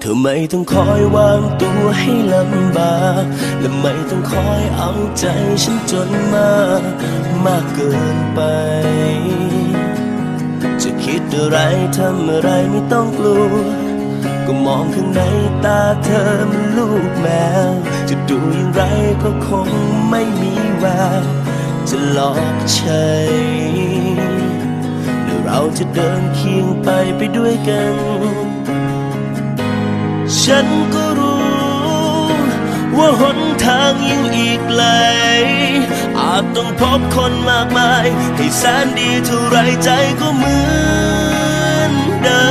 อไม่ต้องคอยวางตัวให้ลำบากและไม่ต้องคอยเอาใจฉันจนมากเกินไปจะคิดอะไรทำอะไรไม่ต้องกลัวก็มองข้างในตาเธอมันลูกแมวจะดูอย่างไรก็คงไม่มีแววจะหลอกใช่แล้วเราจะเดินเคียงไปด้วยกันฉันก็รู้ว่าหนทางยังอีกไกลอาจต้องพบคนมากมายให้แสนดีเท่าไรใจก็เหมือนเดิ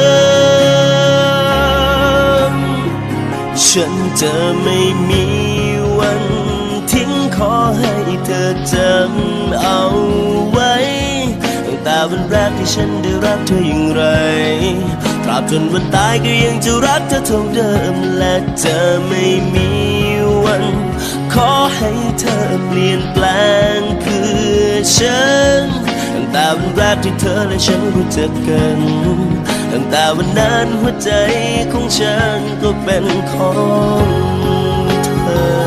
มฉันจะไม่มีวันทิ้งขอให้เธอจำเอาไว้ตั้งแต่วันแรกที่ฉันได้รักเธออย่างไรตราบจนวันตายก็ยังจะรักเธอเท่าเดิมและจะไม่มีวันขอให้เธอเปลี่ยนแปลงคือฉันตั้งแต่วันแรกที่เธอและฉันรู้จักกันตั้งแต่วันนั้นหัวใจของฉันก็เป็นของเธอ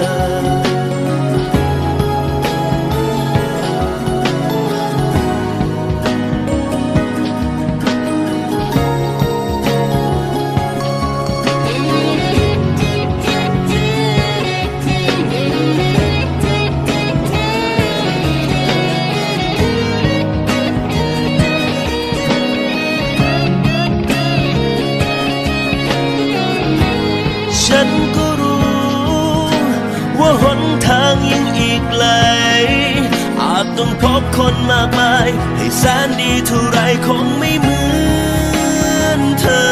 ฉันก็รู้ว่าหนทางยังอีกไกลอาจต้องพบคนมากมายให้แสนดีเท่าไรคงไม่เหมือนเธอ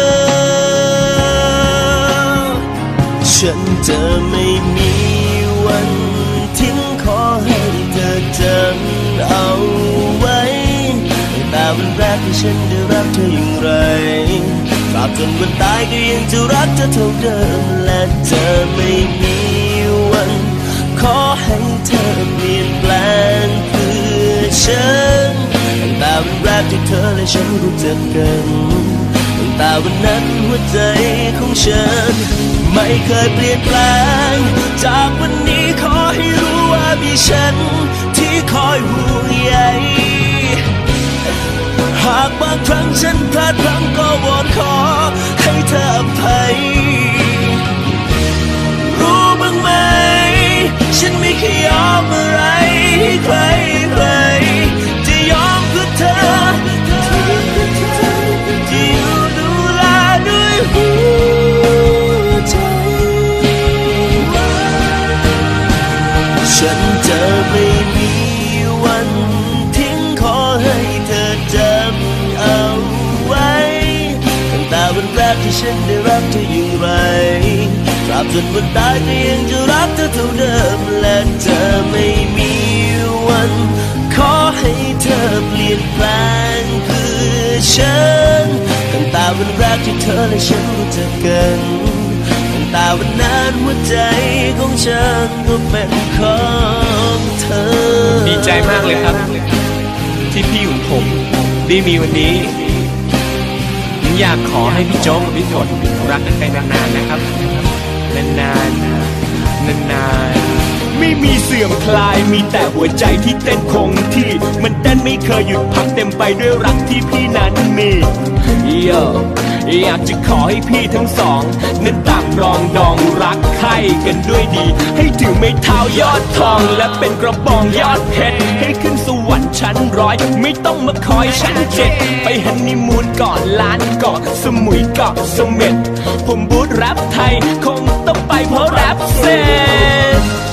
ฉันจะไม่มีวันทิ้งขอให้เธอจำเอาไว้ตั้งแต่วันแรกที่ฉันได้รักเธออย่างไรตราบจนวันตายก็ยังจะรักเธอเท่าเดิมและจะไม่มีวันขอให้เธอเปลี่ยนแปลงคือฉันตั้งแต่วันแรกที่เธอและฉันรู้จักกันตั้งแต่วันนั้นหัวใจของฉันไม่เคยเปลี่ยนแปลงจากวันนี้ขอให้รู้ว่ามีฉันที่คอยห่วงใยหากบางครั้งฉันพลาดพลั้งก็วอนขอให้เธออภัยรู้บ้างไหมฉันไม่เคยยอมอะไรให้ใครจะยอมเพื่อเธอที่อยู่ดูแลด้วยหัวใจฉันจะไม่มีวันทิ้งขอให้เธอจำเอาไว้ตั้งแต่วันแรกที่ฉันได้รักเธออย่างไรตราบจนวันตายก็ยังจะรักเธอเท่าเดิมและจะไม่มีวันขอให้เธอเปลี่ยนแปลงคือฉันตั้งแต่วันแรกที่เธอและฉันรู้จักกันตั้งแต่วันนั้นหัวใจของฉันก็เป็นของเธอดีใจมากเลยครับที่พี่ของผมได้มีวันนี้ผมอยากขอให้พี่โจ๊กกับพี่ฝนรักกันไปนานๆนะครับนานๆไม่มีเสื่อมคลายมีแต่หัวใจที่เต้นคงที่มันเต้นไม่เคยหยุดพักเต็มไปด้วยรักที่พี่นั้นมีอยากจะขอให้พี่ทั้งสองนั้นต่างรองดองรักใคร่กันด้วยดีให้ถือไม้เท้ายอดทองและเป็นกระบองยอดเพชรให้ขึ้นสวรรค์ชั้นร้อยไม่ต้องมาคอยชั้น7ไปฮันนีมูนก่อนล้านเกาะสมุยเกาะเสม็ดผมบูทแรปไทยคงต้องไปเพราะแรปเสร็จ